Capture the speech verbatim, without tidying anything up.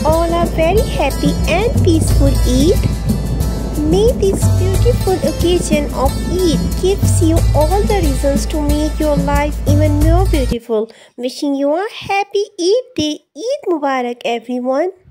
all a very happy and peaceful Eid. May this beautiful occasion of Eid gives you all the reasons to make your life even more beautiful. Wishing you a happy Eid day. Eid Mubarak everyone.